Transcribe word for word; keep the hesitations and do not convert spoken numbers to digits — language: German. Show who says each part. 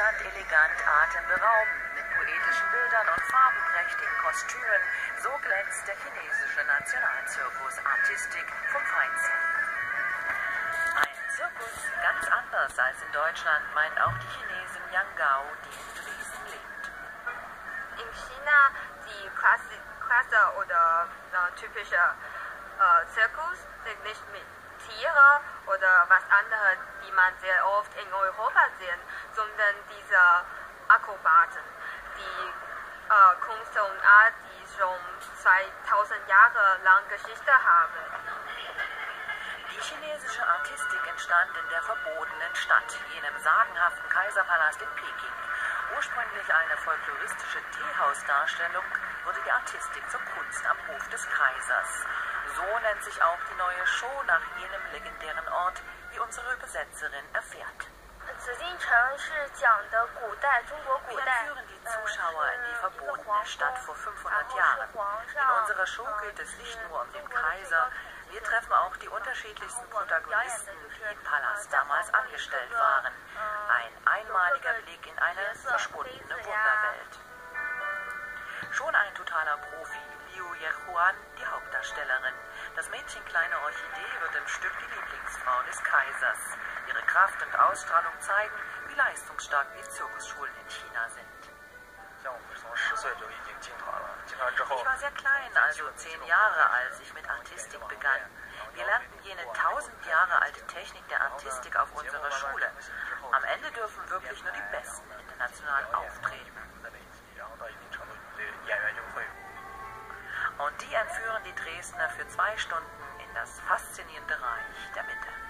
Speaker 1: interessant, elegant, atemberaubend, mit poetischen Bildern und farbenprächtigen Kostümen. So glänzt der chinesische Nationalzirkus Artistik vom Feinsten. Ein Zirkus ganz anders als in Deutschland, meint auch die Chinesin Yang Gao, die in Dresden lebt.
Speaker 2: In China die Klasse, Klasse oder äh, typische äh, Zirkus sind nicht mit Tiere oder was anderes, die man sehr oft in Europa sieht, sondern diese Akrobaten, die äh, Kunst und Art, die schon zweitausend Jahre lang Geschichte haben.
Speaker 1: Die chinesische Artistik entstand in der verbotenen Stadt, jenem sagenhaften Kaiserpalast in Peking. Ursprünglich eine folkloristische Teehausdarstellung, wurde die Artistik zur Kunst am Hof des Kaisers. So nennt sich auch die neue Show nach jenem legendären Ort, wie unsere Übersetzerin erfährt. Wir führen die Zuschauer in die verbotene Stadt vor fünfhundert Jahren. In unserer Show geht es nicht nur um den Kaiser, wir treffen auch die unterschiedlichsten Protagonisten, die im Palast damals angestellt waren. Ein einmaliger Blick in eine verschwundene Wunderwelt. Schon ein totaler Profi, Liu Yehuan, die Hauptdarstellerin. Das Mädchen Kleine Orchidee wird im Stück die Lieblingsfrau des Kaisers. Ihre Kraft und Ausstrahlung zeigen, wie leistungsstark die Zirkusschulen in China sind. Ich war sehr klein, also zehn Jahre, als ich mit Artistik begann. Wir lernten jene tausend Jahre alte Technik der Artistik auf unserer Schule. Am Ende dürfen wirklich nur die Besten international auftreten. Und die entführen die Dresdner für zwei Stunden in das faszinierende Reich der Mitte.